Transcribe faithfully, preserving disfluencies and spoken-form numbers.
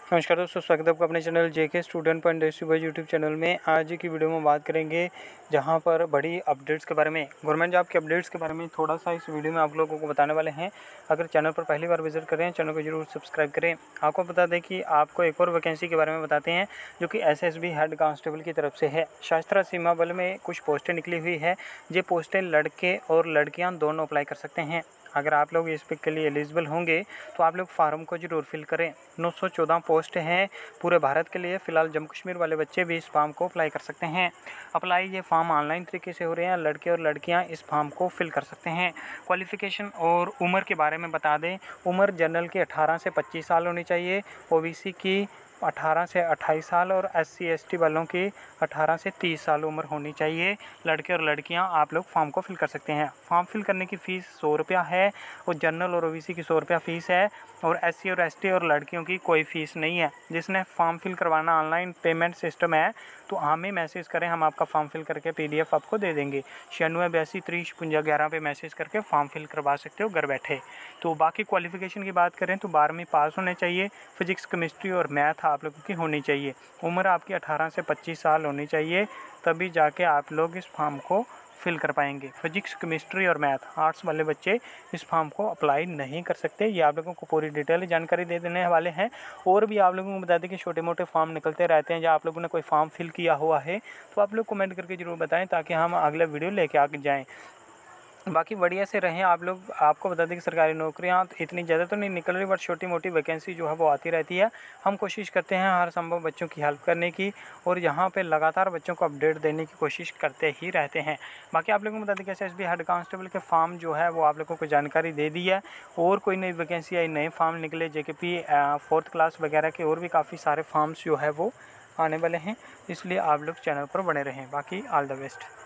नमस्कार दोस्तों, स्वागत है आपका अपने चैनल जेके स्टूडेंट पॉइंट भाई यूट्यूब चैनल में। आज की वीडियो में बात करेंगे जहां पर बड़ी अपडेट्स के बारे में, गवर्नमेंट जॉब के अपडेट्स के बारे में थोड़ा सा इस वीडियो में आप लोगों को बताने वाले हैं। अगर चैनल पर पहली बार विजिट करें, चैनल को जरूर सब्सक्राइब करें। आपको बता दें कि आपको एक और वैकेंसी के बारे में बताते हैं जो कि S S B head constable की तरफ से है। सशस्त्र सीमा बल में कुछ पोस्टें निकली हुई है। ये पोस्टें लड़के और लड़कियाँ दोनों अप्लाई कर सकते हैं। अगर आप लोग इस पे के लिए एलिजिबल होंगे तो आप लोग फार्म को जरूर फिल करें। नौ सौ चौदह पोस्ट हैं पूरे भारत के लिए। फिलहाल जम्मू कश्मीर वाले बच्चे भी इस फॉर्म को अप्लाई कर सकते हैं। अप्लाई ये फॉर्म ऑनलाइन तरीके से हो रहे हैं। लड़के और लड़कियां इस फॉर्म को फिल कर सकते हैं। क्वालिफिकेशन और उम्र के बारे में बता दें, उम्र जनरल की अठारह से पच्चीस साल होनी चाहिए, ओबीसी की अठारह से अट्ठाईस साल और एस सी एस टी वालों की अठारह से तीस साल उम्र होनी चाहिए। लड़के और लड़कियां आप लोग फॉर्म को फिल कर सकते हैं। फॉर्म फिल करने की फ़ीस सौ रुपया है और जनरल और ओबीसी की सौ रुपया फ़ीस है और एससी और एसटी और लड़कियों की कोई फ़ीस नहीं है। जिसने फॉर्म फिल करवाना, ऑनलाइन पेमेंट सिस्टम है, तो हमें मैसेज करें, हम आपका फॉर्म फिल करके पीडीएफ आपको दे देंगे। छियानवे बयासी तीस पुंजा ग्यारह पे मैसेज करके फॉर्म फिल करवा सकते हो घर बैठे। तो बाकी क्वालिफिकेशन की बात करें तो बारहवीं पास होने चाहिए। फिजिक्स, केमिस्ट्री और मैथ आप लोगों की होनी चाहिए। उम्र आपकी अठारह से पच्चीस साल होनी चाहिए, तभी जाके आप लोग इस फॉर्म को फिल कर पाएंगे। फिजिक्स, केमिस्ट्री और मैथ आर्ट्स वाले बच्चे इस फॉर्म को अप्लाई नहीं कर सकते। ये आप लोगों को पूरी डिटेल जानकारी दे देने वाले हैं। और भी आप लोगों को बता दें कि छोटे मोटे फॉर्म निकलते रहते हैं। जब आप लोगों ने कोई फॉर्म फिल किया हुआ है तो आप लोग कमेंट करके जरूर बताएं ताकि हम अगला वीडियो लेके आगे जाएँ। बाकी बढ़िया से रहें आप लोग। आपको बता दें कि सरकारी नौकरियां इतनी ज़्यादा तो नहीं निकल रही, बट छोटी मोटी वैकेंसी जो है वो आती रहती है। हम कोशिश करते हैं हर संभव बच्चों की हेल्प करने की और यहाँ पे लगातार बच्चों को अपडेट देने की कोशिश करते ही रहते हैं। बाकी आप लोगों को बता दें कि S S B head constable के फॉर्म जो है वो आप लोगों को जानकारी दे दी है। और कोई नई वैकेंसी आई, नए फॉर्म निकले, जे के पी फोर्थ क्लास वगैरह के और भी काफ़ी सारे फॉर्म्स जो है वो आने वाले हैं। इसलिए आप लोग चैनल पर बने रहें। बाकी ऑल द बेस्ट।